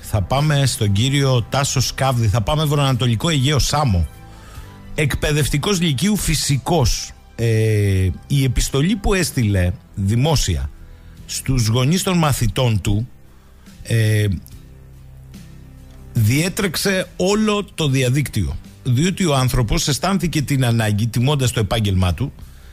Θα πάμε στον κύριο Τάσο Σκάβδη. Θα πάμε βορειοανατολικό Αιγαίο, Σάμο. Εκπαιδευτικός λυκείου φυσικός. Η επιστολή που έστειλε δημόσια στους γονείς των μαθητών του διέτρεξε όλο το διαδίκτυο, διότι ο άνθρωπος αισθάνθηκε την ανάγκη, τιμώντας το επάγγελμά του,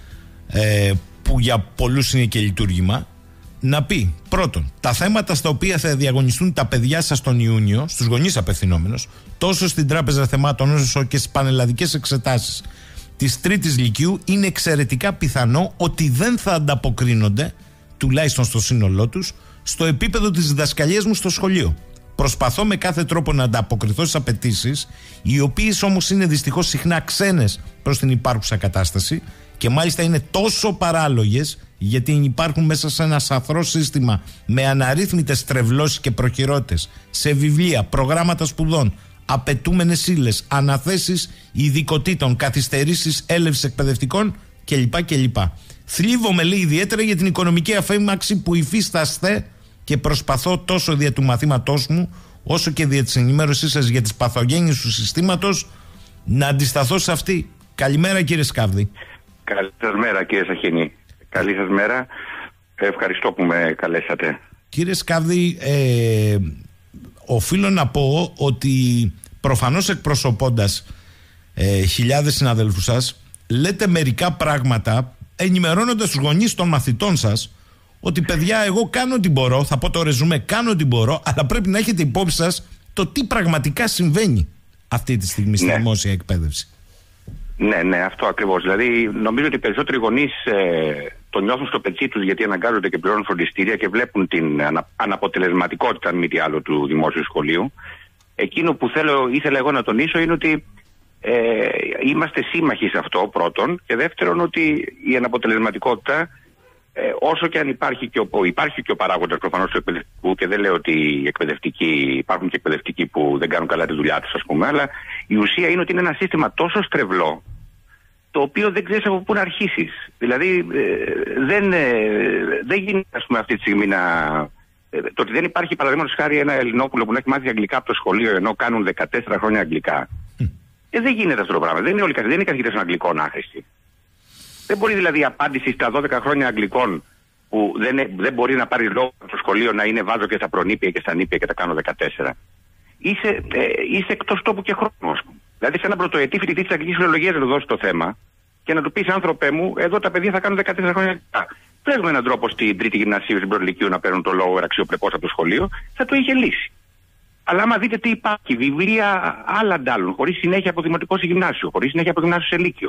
που για πολλούς είναι και λειτουργήμα, να πει πρώτον τα θέματα στα οποία θα διαγωνιστούν τα παιδιά σας τον Ιούνιο, στους γονείς απευθυνόμενος, τόσο στην Τράπεζα Θεμάτων όσο και στις πανελλαδικές εξετάσεις της τρίτης λυκείου, είναι εξαιρετικά πιθανό ότι δεν θα ανταποκρίνονται, τουλάχιστον στο σύνολό τους, στο επίπεδο της διδασκαλίας μου στο σχολείο. Προσπαθώ με κάθε τρόπο να ανταποκριθώ στις απαιτήσεις, οι οποίες όμως είναι δυστυχώς συχνά ξένες προς την υπάρχουσα κατάσταση και μάλιστα είναι τόσο παράλογες, γιατί υπάρχουν μέσα σε ένα σαθρό σύστημα με αναρρύθμιτες τρευλώσεις και προχειρότητες σε βιβλία, προγράμματα σπουδών, απαιτούμενες ύλες, αναθέσεις ειδικοτήτων, καθυστερήσεις έλευσης εκπαιδευτικών κλπ. Θλίβομαι, λέει, ιδιαίτερα για την οικονομική αφέμαξη που υφίσταστε και προσπαθώ τόσο δια του μαθήματός μου όσο και δια της ενημέρωσής σας για τις παθογένειες του συστήματος να αντισταθώ σε αυτή. Καλημέρα, κύριε Σκάβδη. Καλή σας μέρα, κύριε Σαχίνη. Καλή σας μέρα. Ευχαριστώ που με καλέσατε. Κύριε Σκάβδη, οφείλω να πω ότι προφανώς εκπροσωπώντας χιλιάδες συναδέλφους σας, λέτε μερικά πράγματα ενημερώνοντας τους γονείς των μαθητών σας ότι παιδιά, εγώ κάνω ό,τι μπορώ, θα πω το ρεζουμέ, κάνω ό,τι μπορώ, αλλά πρέπει να έχετε υπόψη σας το τι πραγματικά συμβαίνει αυτή τη στιγμή στη δημόσια εκπαίδευση. Ναι, αυτό ακριβώς. Δηλαδή, νομίζω ότι οι περισσότεροι γονείς το νιώθουν στο πετσί τους, γιατί αναγκάζονται και πληρώνουν φροντιστήρια και βλέπουν την αναποτελεσματικότητα, αν μη τι άλλο, του δημόσιου σχολείου. Εκείνο που ήθελα εγώ να τονίσω είναι ότι είμαστε σύμμαχοι σε αυτό, πρώτον, και δεύτερον, ότι η αναποτελεσματικότητα, όσο και αν υπάρχει και ο παράγοντας προφανώς του εκπαιδευτικού, και δεν λέω ότι υπάρχουν και εκπαιδευτικοί που δεν κάνουν καλά τη δουλειά τους, ας πούμε, αλλά η ουσία είναι ότι είναι ένα σύστημα τόσο στρεβλό, το οποίο δεν ξέρεις από πού να αρχίσεις. Δηλαδή δεν γίνεται, ας πούμε, αυτή τη στιγμή το ότι δεν υπάρχει, παραδείγματος χάρη, ένα Ελληνόπουλο που να έχει μάθει αγγλικά από το σχολείο ενώ κάνουν 14 χρόνια αγγλικά. Δεν γίνεται αυτό το πράγμα. Δεν είναι καθηγητές των αγγλικών άχρηστοι. Δεν μπορεί δηλαδή η απάντηση στα 12 χρόνια αγγλικών που δεν μπορεί να πάρει λόγο στο σχολείο να είναι βάζω και στα προνήπια και στα νήπια και τα κάνω 14. Είσαι εκτός τόπου και χρόνου. Δηλαδή, σε ένα πρωτοετή φοιτητή της αγγλικής φιλολογίας να του δώσει το θέμα και να του πει, άνθρωπε μου, εδώ τα παιδιά θα κάνουν 14 χρόνια αγγλικά. Παίρνουμε έναν τρόπο στην τρίτη γυμνασίου, στην προλυκείου να παίρνουν το λόγο αξιοπρεπώς από το σχολείο, θα το είχε λύσει. Αλλά άμα δείτε τι υπάρχει, βιβλία άλλα αντάλλων, χωρίς συνέχεια από δημοτικό σε γυμνάσιο, χωρίς συνέχεια από γυμνάσιο σε λύκειο.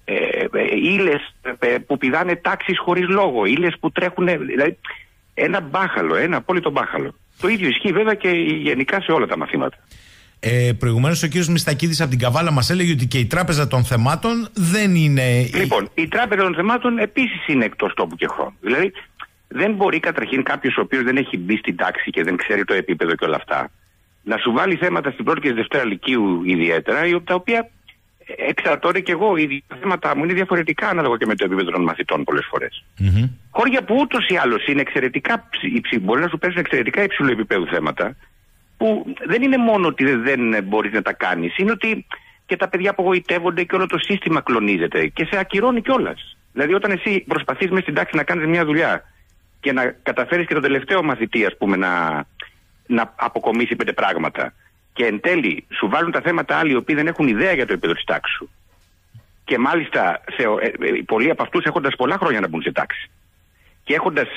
Ύλες που πηδάνε τάξεις χωρίς λόγο, ύλες που τρέχουν, δηλαδή ένα μπάχαλο, ένα απόλυτο μπάχαλο. Το ίδιο ισχύει βέβαια και γενικά σε όλα τα μαθήματα. Προηγουμένως ο κύριος Μιστακίδης από την Καβάλα μας έλεγε ότι και η Τράπεζα των Θεμάτων δεν είναι... Λοιπόν, η Τράπεζα των Θεμάτων επίσης είναι εκτός τόπου και χρόνου. Δηλαδή δεν μπορεί καταρχήν κάποιος ο οποίος δεν έχει μπει στην τάξη και δεν ξέρει το επίπεδο και όλα αυτά να σου βάλει θέματα στην πρώτη και στη δευτέρα λυκείου ιδιαίτερα, τα οποία εξαρτώνται και εγώ, τα θέματα μου είναι διαφορετικά ανάλογα και με το επίπεδο των μαθητών πολλές φορές. Χώρια που ούτως ή άλλως είναι εξαιρετικά μπορεί να σου πέσουν εξαιρετικά υψηλού επίπεδου θέματα, που δεν είναι μόνο ότι δεν μπορείς να τα κάνεις, είναι ότι και τα παιδιά απογοητεύονται και όλο το σύστημα κλονίζεται και σε ακυρώνει κιόλας. Δηλαδή, όταν εσύ προσπαθείς μέσα στην τάξη να κάνεις μια δουλειά και να καταφέρεις και τον τελευταίο μαθητή, ας πούμε, να αποκομίσει 5 πράγματα, και εν τέλει σου βάλουν τα θέματα άλλοι οι οποίοι δεν έχουν ιδέα για το επίπεδο της τάξης σου, και μάλιστα πολλοί από αυτούς έχοντας πολλά χρόνια να μπουν σε τάξη και έχοντας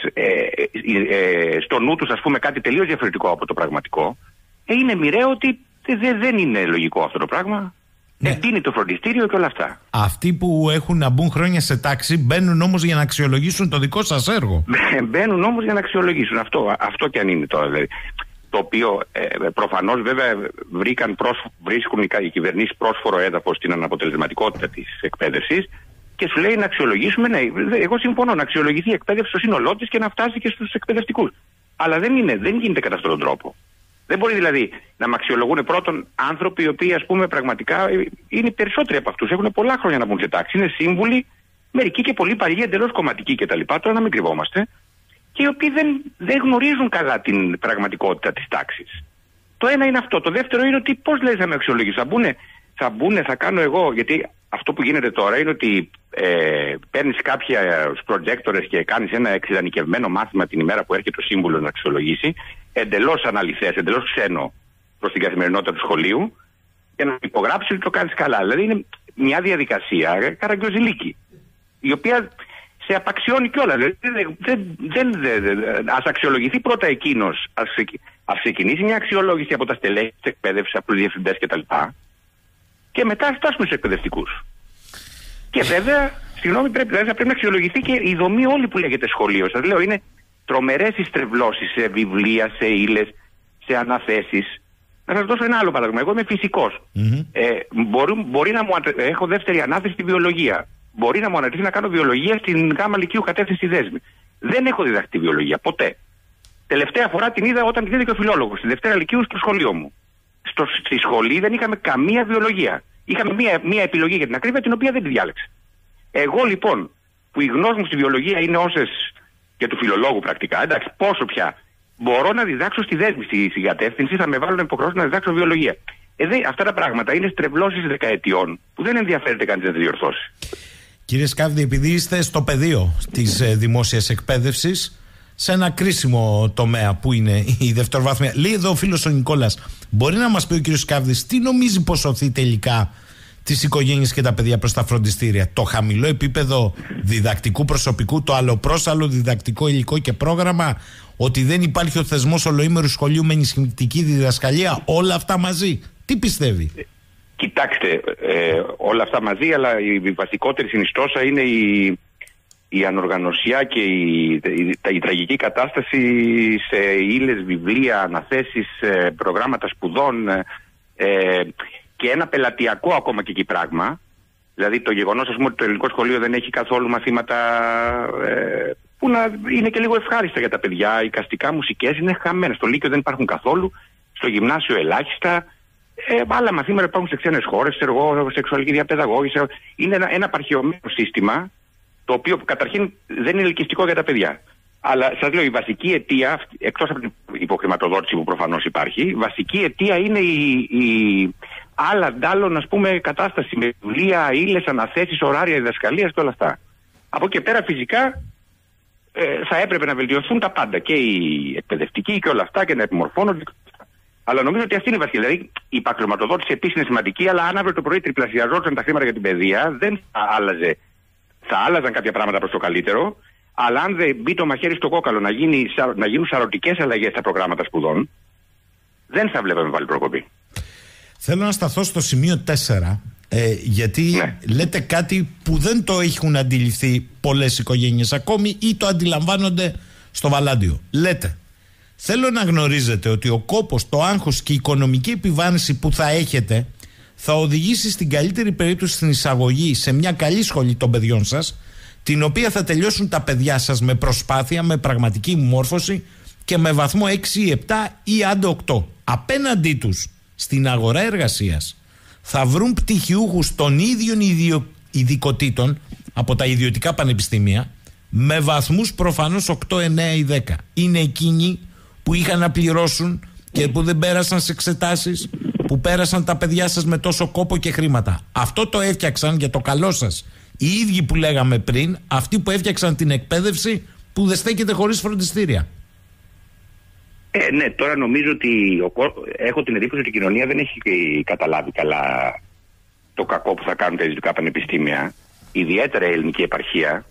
στο νου τους, ας πούμε, κάτι τελείως διαφορετικό από το πραγματικό, είναι μοιραίο ότι δεν είναι λογικό αυτό το πράγμα. Εντείνει το φροντιστήριο και όλα αυτά. Αυτοί που έχουν να μπουν χρόνια σε τάξη μπαίνουν όμως για να αξιολογήσουν το δικό σας έργο. Μπαίνουν όμως για να αξιολογήσουν. Αυτό κι αν είναι τώρα. Δηλαδή. Το οποίο προφανώς βέβαια βρίσκουν οι κυβερνήσεις πρόσφορο έδαφος στην αναποτελεσματικότητα της εκπαίδευσης και σου λέει να αξιολογήσουμε. Ναι, εγώ συμφωνώ να αξιολογηθεί η εκπαίδευση στο σύνολό της και να φτάσει και στους εκπαιδευτικούς. Αλλά δεν γίνεται κατά αυτόν τον τρόπο. Δεν μπορεί δηλαδή να με αξιολογούν πρώτον άνθρωποι οι οποίοι, ας πούμε, πραγματικά είναι περισσότεροι από αυτούς. Έχουν πολλά χρόνια να μπουν σε τάξη. Είναι σύμβουλοι, μερικοί και πολύ παλιοί, εντελώς κομματικοί κτλ. Τώρα να μην κρυβόμαστε. Και οι οποίοι δεν γνωρίζουν καλά την πραγματικότητα της τάξης. Το ένα είναι αυτό. Το δεύτερο είναι ότι πώς λέει θα με αξιολογήσει. Θα κάνω εγώ, γιατί αυτό που γίνεται τώρα είναι ότι παίρνεις κάποιους προτζέκτορες και κάνεις ένα εξειδανικευμένο μάθημα την ημέρα που έρχεται ο σύμβουλος να αξιολογήσει, εντελώς αναλυθές, εντελώς ξένο προς την καθημερινότητα του σχολείου, και να υπογράψει ότι το κάνεις καλά. Δηλαδή είναι μια διαδικασία καραγκιόζηλίκη, η οποία σε απαξιώνει κιόλας. Ας αξιολογηθεί πρώτα εκείνος, ας ξεκινήσει μια αξιολόγηση από τα στελέχη της εκπαίδευσης, από τους διευθυντές κτλ. Και μετά ας φτάσουμε στους εκπαιδευτικούς. Και βέβαια, συγγνώμη, θα πρέπει να αξιολογηθεί και η δομή όλη που λέγεται σχολείο. Σας λέω, είναι τρομερές οι στρεβλώσεις σε βιβλία, σε ύλες, σε αναθέσεις. Να σας δώσω ένα άλλο παράδειγμα. Εγώ είμαι φυσικός. Μπορεί να μου έχω δεύτερη ανάθεση στη βιολογία. Μπορεί να μου ανατεθεί να κάνω βιολογία στην γάμα λυκείου κατεύθυνση Δέσμη. Δεν έχω διδαχτεί βιολογία, ποτέ. Τελευταία φορά την είδα όταν την είδε και ο φιλόλογος, στη Δευτέρα Λυκείου στο σχολείο μου. Στη σχολή δεν είχαμε καμία βιολογία. Είχαμε μία επιλογή για την ακρίβεια, την οποία δεν τη διάλεξα. Εγώ λοιπόν, που η γνώση μου στη βιολογία είναι όσες και του φιλολόγου πρακτικά, εντάξει, πόσο πια, μπορώ να διδάξω στη Δέσμη, στη κατεύθυνση, θα με βάλουν να υποχρεώσω να διδάξω βιολογία. Αυτά τα πράγματα είναι στρεβλώσεις δεκαετιών που δεν ενδιαφέρεται κανείς να τη διορθώσει. Κύριε Σκάβδη, επειδή είστε στο πεδίο της δημόσιας εκπαίδευσης, σε ένα κρίσιμο τομέα που είναι η δευτεροβάθμια, λέει εδώ ο φίλος ο Νικόλας, μπορεί να μας πει ο κύριος Σκάβδης τι νομίζει πως οθεί τελικά τις οικογένειες και τα παιδιά προς τα φροντιστήρια? Το χαμηλό επίπεδο διδακτικού προσωπικού, το αλλοπρόσαλλο διδακτικό υλικό και πρόγραμμα, ότι δεν υπάρχει ο θεσμός ολοήμερου σχολείου με ενισχυτική διδασκαλία, όλα αυτά μαζί? Τι πιστεύει? Κοιτάξτε, όλα αυτά μαζί, αλλά η βασικότερη συνιστόσα είναι η ανοργανωσιά και η τραγική κατάσταση σε ύλες, βιβλία, αναθέσεις, προγράμματα σπουδών και ένα πελατειακό ακόμα και εκεί πράγμα. Δηλαδή το γεγονός, ας πούμε, ότι το ελληνικό σχολείο δεν έχει καθόλου μαθήματα που να είναι και λίγο ευχάριστα για τα παιδιά. Οι εικαστικά, μουσικές είναι χαμένα. Στο Λύκειο δεν υπάρχουν καθόλου, στο γυμνάσιο ελάχιστα. Άλλα μαθήματα υπάρχουν σε ξένες χώρες, σεξουαλική διαπαιδαγώγηση. Είναι ένα απαρχαιωμένο σύστημα, το οποίο καταρχήν δεν είναι ελκυστικό για τα παιδιά. Αλλά σας λέω, η βασική αιτία, εκτός από την υποχρηματοδότηση που προφανώς υπάρχει, η βασική αιτία είναι η άλλα ντάλλον, ας πούμε, κατάσταση με βιβλία, ύλες, αναθέσεις, ωράρια διδασκαλίας και όλα αυτά. Από εκεί πέρα φυσικά θα έπρεπε να βελτιωθούν τα πάντα, και οι εκπαιδευτικοί και όλα αυτά, και να επιμορφώνονται. Αλλά νομίζω ότι αυτή είναι η βασική. Δηλαδή η υπαχρηματοδότηση επίσης είναι σημαντική, αλλά αν αύριο το πρωί τριπλασιαζόταν τα χρήματα για την παιδεία, δεν θα άλλαζε. Θα άλλαζαν κάποια πράγματα προς το καλύτερο, αλλά αν δεν μπει το μαχαίρι στο κόκαλο να γίνουν σαρωτικές αλλαγές στα προγράμματα σπουδών, δεν θα βλέπαμε πάλι προκοπή. Θέλω να σταθώ στο σημείο 4, γιατί λέτε κάτι που δεν το έχουν αντιληφθεί πολλές οικογένειες ακόμη ή το αντιλαμβάνονται στο Βαλάντιο. Λέτε, θέλω να γνωρίζετε ότι ο κόπος, το άγχος και η οικονομική επιβάρυνση που θα έχετε θα οδηγήσει στην καλύτερη περίπτωση στην εισαγωγή σε μια καλή σχολή των παιδιών σας, την οποία θα τελειώσουν τα παιδιά σας με προσπάθεια, με πραγματική μόρφωση και με βαθμό 6 ή 7 ή άντε 8. Απέναντί τους στην αγορά εργασίας θα βρουν πτυχιούχους των ίδιων ειδικοτήτων από τα ιδιωτικά πανεπιστήμια με βαθμούς προφανώς 8, 9 ή 10. Είναι εκείνοι που είχαν να πληρώσουν και που δεν πέρασαν σε εξετάσεις, που πέρασαν τα παιδιά σας με τόσο κόπο και χρήματα. Αυτό το έφτιαξαν για το καλό σας οι ίδιοι που λέγαμε πριν, αυτοί που έφτιαξαν την εκπαίδευση που δεν στέκεται χωρίς φροντιστήρια. Ναι, τώρα νομίζω ότι έχω την εντύπωση ότι η κοινωνία δεν έχει καταλάβει καλά το κακό που θα κάνουν τα ιδιωτικά πανεπιστήμια, ιδιαίτερα η ελληνική επαρχία,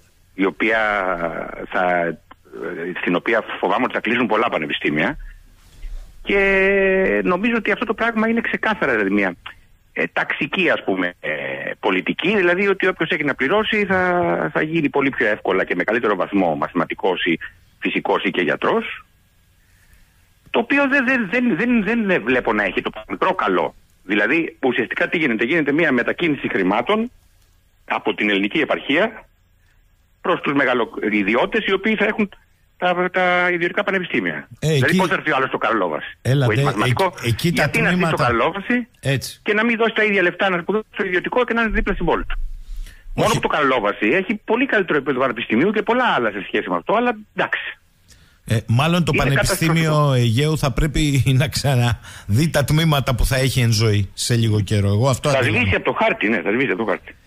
στην οποία φοβάμαι ότι θα κλείσουν πολλά πανεπιστήμια, και νομίζω ότι αυτό το πράγμα είναι ξεκάθαρα δηλαδή μια ταξική, ας πούμε, πολιτική, δηλαδή ότι όποιος έχει να πληρώσει θα γίνει πολύ πιο εύκολα και με καλύτερο βαθμό μαθηματικός ή φυσικός ή και γιατρός, το οποίο δεν βλέπω να έχει το μικρό καλό. Δηλαδή ουσιαστικά τι γίνεται? Γίνεται μια μετακίνηση χρημάτων από την ελληνική επαρχία προς τους μεγαλοειδιώτες, οι οποίοι θα έχουν τα ιδιωτικά πανεπιστήμια. Δηλαδή πώς θα έρθει ο άλλος στο Καρλόβαση? Γιατί να έρθει στο Καρλόβαση και να μην δώσει τα ίδια λεφτά να σπουδάσει στο ιδιωτικό και να είναι δίπλα στην πόλη του? Μόνο που το Καρλόβαση έχει πολύ καλύτερο επίπεδο πανεπιστημίου και πολλά άλλα σε σχέση με αυτό, αλλά εντάξει. Μάλλον το Πανεπιστήμιο Αιγαίου θα πρέπει να ξαναδεί τα τμήματα που θα έχει εν ζωή σε λίγο καιρό. Εγώ αυτό θα σβήσει από το χάρτη, ναι, θα σβήσει από το χάρτη.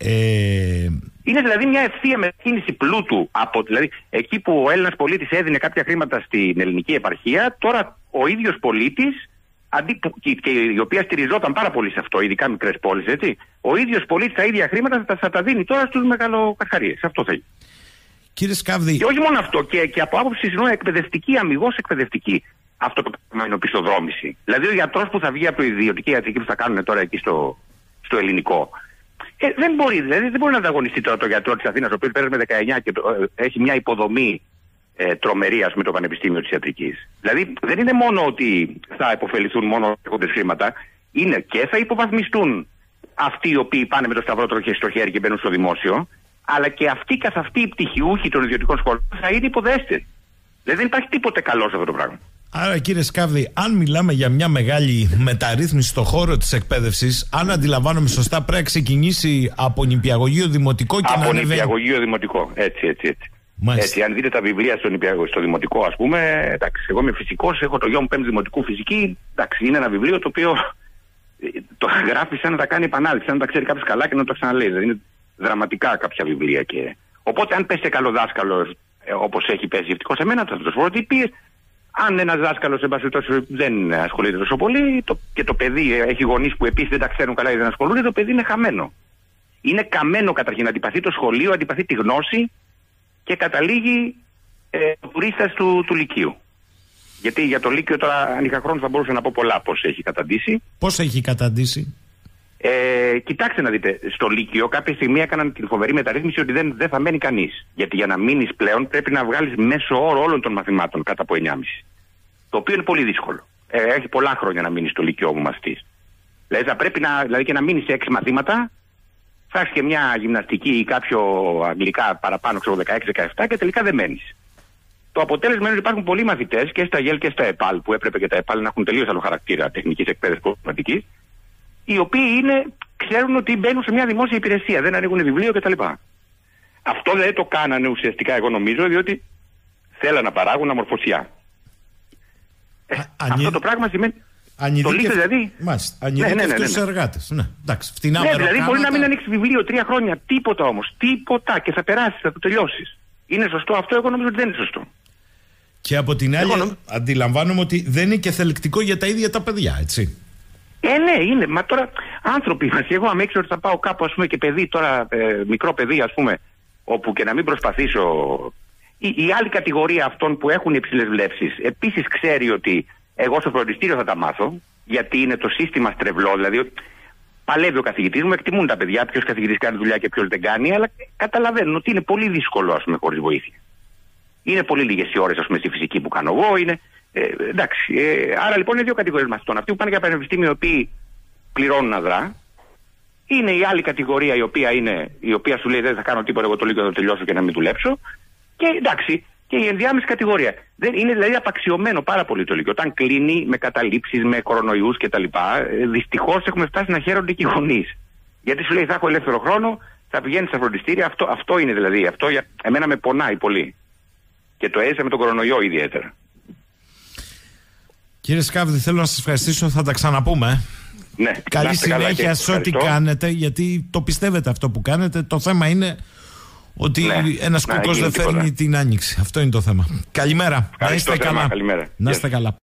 Είναι δηλαδή μια ευθεία μετακίνηση πλούτου δηλαδή εκεί που ο Έλληνας πολίτης έδινε κάποια χρήματα στην ελληνική επαρχία, τώρα ο ίδιος πολίτης, και η οποία στηριζόταν πάρα πολύ σε αυτό, ειδικά μικρές πόλεις, έτσι, ο ίδιος πολίτης τα ίδια χρήματα θα τα δίνει τώρα στους μεγαλοκαρχαρίες. Αυτό θα γίνει. Κύριε Σκάβδη. Και όχι μόνο αυτό, και από άποψη εκπαιδευτική, αμιγώς εκπαιδευτική, αυτό το πράγμα είναι οπισθοδρόμηση. Δηλαδή ο γιατρός που θα βγει από το ιδιωτική ιατρική που θα κάνουν τώρα εκεί στο ελληνικό. Δεν μπορεί να ανταγωνιστεί τώρα το γιατρό της Αθήνας, ο οποίος πέρασε με 19 και έχει μια υποδομή τρομερή, ας πούμε, το Πανεπιστήμιο της Ιατρικής. Δηλαδή δεν είναι μόνο ότι θα υποφεληθούν μόνο έχοντες χρήματα, είναι και θα υποβαθμιστούν αυτοί οι οποίοι πάνε με το σταυρό στο χέρι και μπαίνουν στο δημόσιο, αλλά και αυτοί καθ' αυτοί οι πτυχιούχοι των ιδιωτικών σχολών θα είναι υποδέστεροι. Δηλαδή δεν υπάρχει τίποτε καλό σε αυτό το πράγμα. Άρα, κύριε Σκάβδη, αν μιλάμε για μια μεγάλη μεταρρύθμιση στον χώρο της εκπαίδευσης, αν αντιλαμβάνομαι σωστά, πρέπει να ξεκινήσει από νηπιαγωγείο δημοτικό και από νηπιαγωγείο δημοτικό. Έτσι, αν δείτε τα βιβλία στο δημοτικό, ας πούμε, εντάξει, εγώ είμαι φυσικός, έχω το γιο μου 5η δημοτικού φυσική. Εντάξει, είναι ένα βιβλίο το οποίο το γράφει σαν να τα κάνει επανάληψη, σαν να τα ξέρει κάποιος καλά και να το ξαναλέει. Δηλαδή είναι δραματικά κάποια βιβλία. Οπότε, αν πέσει καλό δάσκαλο, όπως έχει πέσει ευτυχώς σε μένα, θα το πω ότι αν ένας δάσκαλος δεν ασχολείται τόσο πολύ και το παιδί έχει γονείς που επίσης δεν τα ξέρουν καλά ή δεν ασχολούνται, το παιδί είναι χαμένο. Είναι καμένο καταρχήν, αντιπαθεί το σχολείο, αντιπαθεί τη γνώση και καταλήγει ο τουρίστας του Λυκείου. Γιατί για το Λύκειο τώρα, αν είχα χρόνο, θα μπορούσα να πω πολλά πώς έχει καταντήσει. Πώς έχει καταντήσει? Κοιτάξτε να δείτε, στο Λύκειο κάποια στιγμή έκαναν την φοβερή μεταρρύθμιση ότι δεν θα μένει κανείς. Γιατί για να μείνεις πλέον πρέπει να βγάλεις μέσο όρο όλων των μαθημάτων κάτω από 9,5. Το οποίο είναι πολύ δύσκολο. Έχει πολλά χρόνια να μείνεις στο Λύκειο μου μαθητής. Δηλαδή θα πρέπει δηλαδή και να μείνεις σε 6 μαθήματα, θα έχεις και μια γυμναστική ή κάποιο αγγλικά παραπάνω, ξέρω 16-17 και τελικά δεν μένεις. Το αποτέλεσμα είναι ότι υπάρχουν πολλοί μαθητές και στα ΓΕΛ και στα ΕΠΑΛ, που έπρεπε και τα ΕΠΑΛ να έχουν τελείως άλλο χαρακτήρα τεχνικής εκπαίδευσης προβληματικής, οι οποίοι ξέρουν ότι μπαίνουν σε μια δημόσια υπηρεσία, δεν ανοίγουν βιβλίο κτλ. Αυτό δεν το κάνανε ουσιαστικά, εγώ νομίζω, διότι θέλαν να παράγουν αμορφωσιά. Αυτό το πράγμα σημαίνει. Το λύσαι δηλαδή. Μάλιστα. Ανειδίκευτους εργάτες. Ναι, δηλαδή μπορεί να μην ανοίξει βιβλίο 3 χρόνια, τίποτα όμως. Τίποτα και θα περάσει, θα το τελειώσεις. Είναι σωστό αυτό? Εγώ νομίζω ότι δεν είναι σωστό. Και από την άλλη, αντιλαμβάνομαι ότι δεν είναι και θελκτικό για τα ίδια τα παιδιά, έτσι. Ναι, είναι. Μα τώρα άνθρωποι είμαστε. Εγώ, αν ήξερα ότι θα πάω κάπου, ας πούμε, και παιδί, τώρα μικρό παιδί, ας πούμε, όπου και να μην προσπαθήσω. Η άλλη κατηγορία αυτών που έχουν υψηλές βλέψεις επίσης ξέρει ότι εγώ στο φροντιστήριο θα τα μάθω, γιατί είναι το σύστημα στρεβλό. Δηλαδή, παλεύει ο καθηγητής μου, εκτιμούν τα παιδιά ποιος καθηγητής κάνει δουλειά και ποιος δεν κάνει, αλλά καταλαβαίνουν ότι είναι πολύ δύσκολο, ας πούμε, χωρίς βοήθεια. Είναι πολύ λίγες οι ώρες, ας πούμε, στη φυσική που κάνω εγώ. Εντάξει. Άρα λοιπόν είναι 2 κατηγορίες μαθητών. Αυτοί που πάνε για πανεπιστήμιο, οι οποίοι πληρώνουν αδρά. Είναι η άλλη κατηγορία η οποία σου λέει δεν θα κάνω τίποτα, εγώ το Λύκειο θα το τελειώσω και να μην δουλέψω. Και εντάξει, και η ενδιάμεση κατηγορία. Είναι δηλαδή απαξιωμένο πάρα πολύ το Λύκειο. Όταν κλείνει με καταλήψεις, με κορονοϊούς κτλ. Δυστυχώς έχουμε φτάσει να χαίρονται και οι γονείς. Γιατί σου λέει θα έχω ελεύθερο χρόνο, θα πηγαίνει στα φροντιστήρια. Αυτό είναι δηλαδή. Αυτό για εμένα με πονάει πολύ. Και το έζησα με τον κορονοϊό ιδιαίτερα. Κύριε Σκάβδη, θέλω να σας ευχαριστήσω. Θα τα ξαναπούμε. Ναι, καλή συνέχεια σε ό,τι κάνετε, γιατί το πιστεύετε αυτό που κάνετε. Το θέμα είναι ότι ένας κουκός δεν φέρνει την άνοιξη. Αυτό είναι το θέμα. Καλημέρα. Να είστε καλά. Καλημέρα. Να είστε καλά.